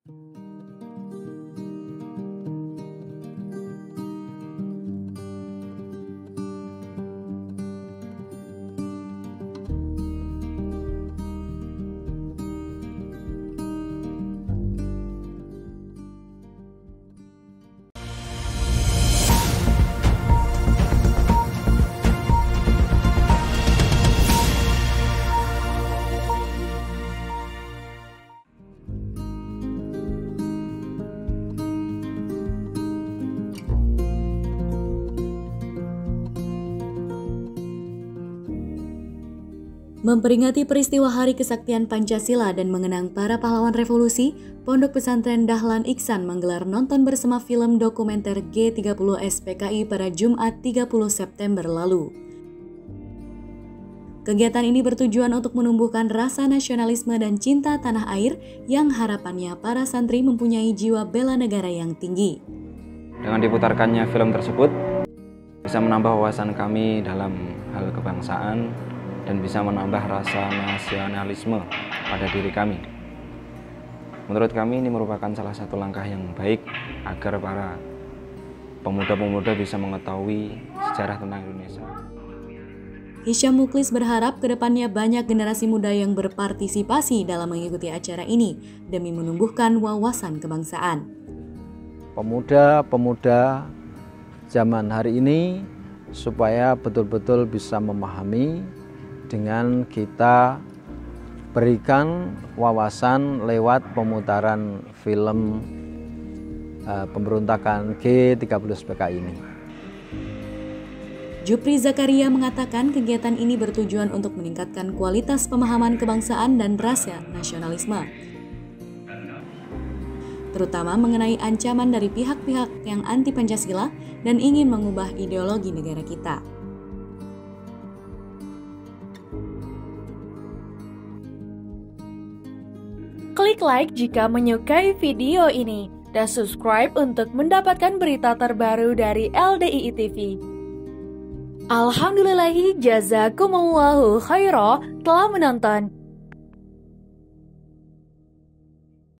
Memperingati peristiwa Hari Kesaktian Pancasila dan mengenang para pahlawan revolusi, Pondok Pesantren Dahlan Iksan menggelar nonton bersama film dokumenter G30 SPKI pada Jumat 30 September lalu. Kegiatan ini bertujuan untuk menumbuhkan rasa nasionalisme dan cinta tanah air yang harapannya para santri mempunyai jiwa bela negara yang tinggi. Dengan diputarkannya film tersebut, bisa menambah wawasan kami dalam hal kebangsaan, dan bisa menambah rasa nasionalisme pada diri kami. Menurut kami ini merupakan salah satu langkah yang baik agar para pemuda-pemuda bisa mengetahui sejarah tentang Indonesia. Hisyam Muklis berharap kedepannya banyak generasi muda yang berpartisipasi dalam mengikuti acara ini demi menumbuhkan wawasan kebangsaan. Pemuda-pemuda zaman hari ini supaya betul-betul bisa memahami dengan kita berikan wawasan lewat pemutaran film pemberontakan G30 SPKI ini. Jupri Zakaria mengatakan kegiatan ini bertujuan untuk meningkatkan kualitas pemahaman kebangsaan dan rasa nasionalisme, terutama mengenai ancaman dari pihak-pihak yang anti Pancasila dan ingin mengubah ideologi negara kita. Klik like jika menyukai video ini dan subscribe untuk mendapatkan berita terbaru dari LDII TV. Alhamdulillahi jazakumullahu khairah telah menonton.